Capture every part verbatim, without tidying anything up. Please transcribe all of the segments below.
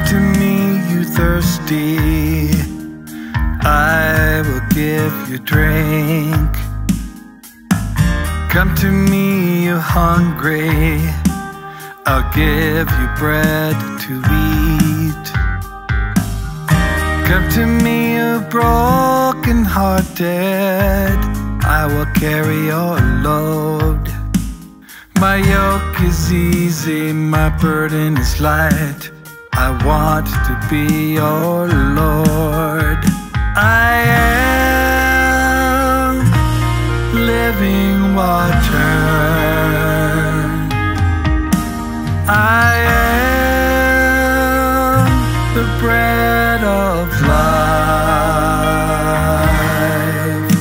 to me, you thirsty, I will give you drink. Come to me, you hungry, I'll give you bread to eat. Come to me, you broken hearted, I will carry your load. My yoke is easy, my burden is light, I want to be your Lord. I am living water, I am the bread of life.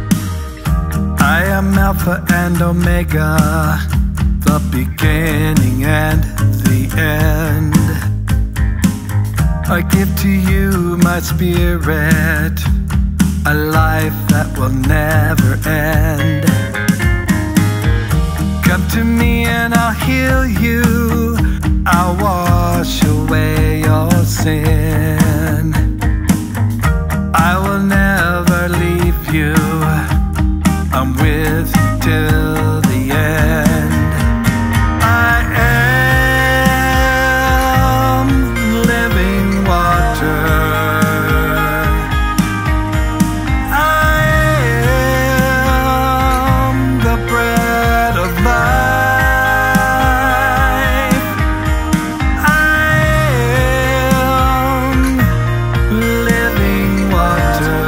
I am Alpha and Omega, the beginning and the end. I give to you my spirit, a life that will never end. Come to me and I'll heal you, I'll wash away your sin. I will never leave you, I'm with you till the end. I am living water, I am the bread of life, I am living water,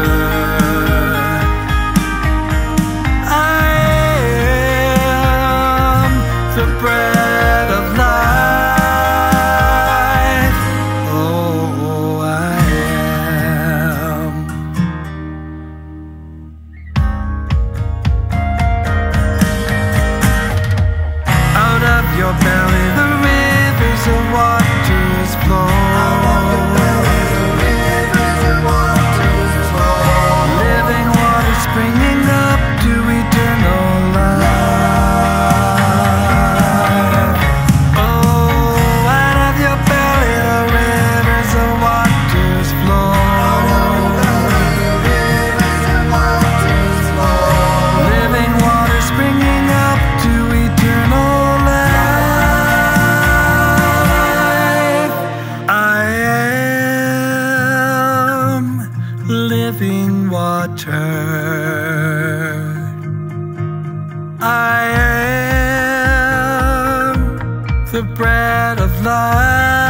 I am the bread of life. Oh, I am. Out of your belly the rivers of waters flow. Living water springing up to eternal life. Oh, out of your belly the rivers of waters flow. Living water springing up to eternal life. I am living water, I am the bread of life.